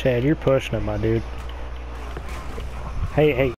Chad, you're pushing it, my dude. Hey, hey.